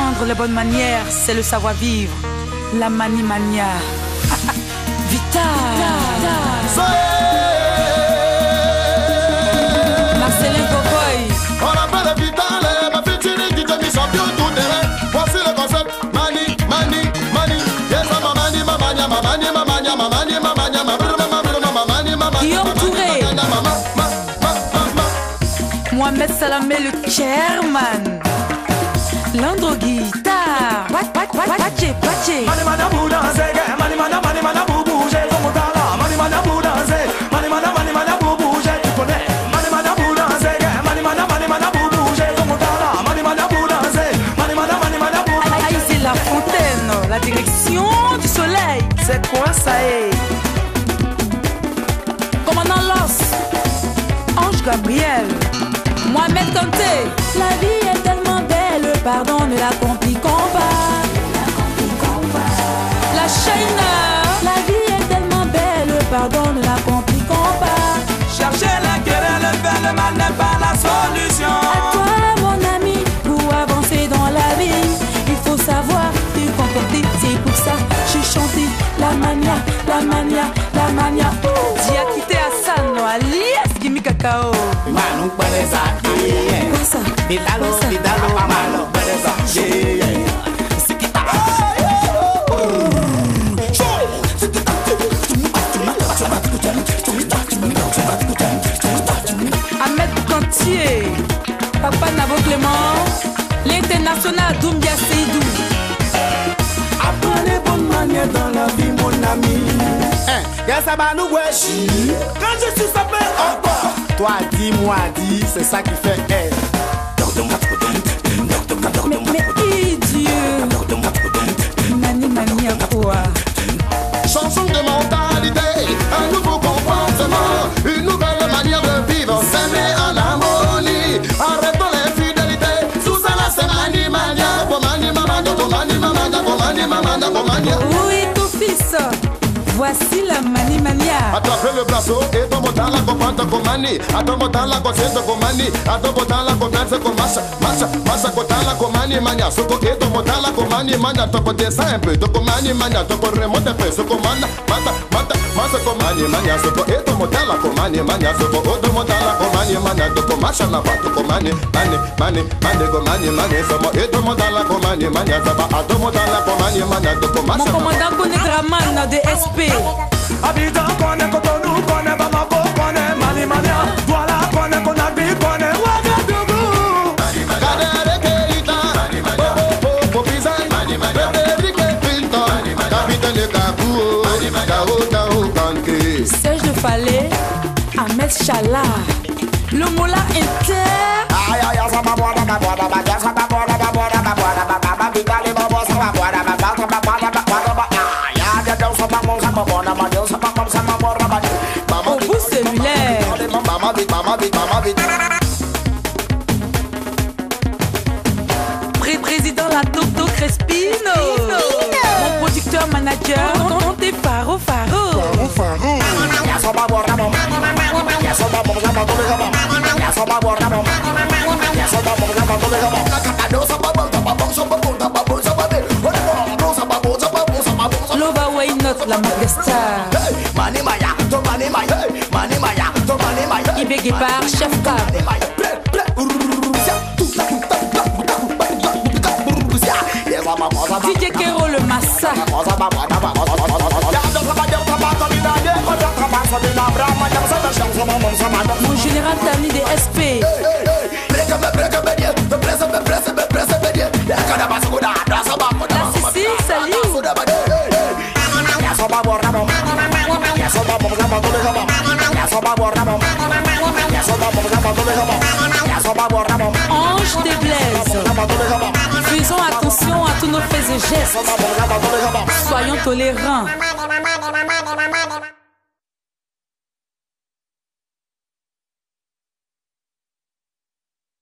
Apprendre les bonnes manières, c'est le savoir-vivre. La mania. Vita. Marcelin Cocoy. On appelle Vital, ma featuring DJ Mi champion tout terrain. Voici le concept, mani. Yes, Guillaume Touré. Mohamed Salamé le chairman. Landro guitare. Pache. Mani mana boudanse, mani mana bouge, comme Tala. Mani mana boudanse, mani mana bouge, tu connais. Mani mana boudanse, mani mana bouge, comme Tala. Mani mana boudanse, mani mana bouge. Aïe, c'est la fontaine, la direction du soleil. C'est quoi ça est? Commandant Los, Ange Gabriel, Mohamed Kanté. La vie est tellement belle, pardon, ne la compliquons pas. La China. La vie est tellement belle, pardon, ne la compliquons pas. Chercher la querelle, faire le mal n'est pas la solution. À toi, mon ami, pour avancer dans la vie, il faut savoir te comporter. C'est pour ça j'ai chanté la mania. Diakité Hassan, alias Gimme Cacao. Manu Pereza, Quoi ça? Vidalo, Manu Pereza, Ahmed Kantier, Papa Navo Clément, l'international Doumbia Seydou. apprends les bonnes manières dans la vie, mon ami. Yes, ça va nous wesh. Quand je suis sapé, encore. Toi dis-moi, dis, c'est ça qui fait elle. Mais idiot. Mania quoi? Chanson de mentalité, un nouveau comportement, une nouvelle manière de vivre, s'aimer en harmonie. Arrêtons l'infidélité, sous ça là c'est mania. Oui, ton fils. Voici la mania. Attrapez le braceau et ton botin la comprendre comme mani. À ton botin la conscience comme mani. À ton botin la confiance comme massa botin la comme mani mania. Soko et ton botin la comme mani mania. Ton côté simple, ton comme mani mania. Ton côté remonte peu, soko mata. Massa comme mani mania. Soko et ton botin la comme mani mania. Soko ton botin la comme mani mania. Ton comme macha la patte comme mani comme mani. Soko et ton botin la comme mani mania. Saba à ton botin la comme mani mania. Ton comme macha. Mon commandant connaît Draman de SP. Abidjan connaît, Cotonou connaît, Bamako connaît, Mali Mania, Douala connaît, Conakry connaît, Ouagadougou. Kadere Keita, Popizan, Frédéric Filton, Capitaine Kakou, Kao Kanké. Serge de Fallet, Ahmed Chala, le Moula Inter. Au bout cellulaire. Président la Toto Crespino. Mon producteur manager, Tonté Faro. Lova Why Not, la Magastar. Ibé Guépard, Chef Cab. DJ Kero, le Massa. Mon général Tami des SP. La Sicile, salut. Ange des Blaises. Faisons attention à tous nos faits et gestes. Soyons tolérants.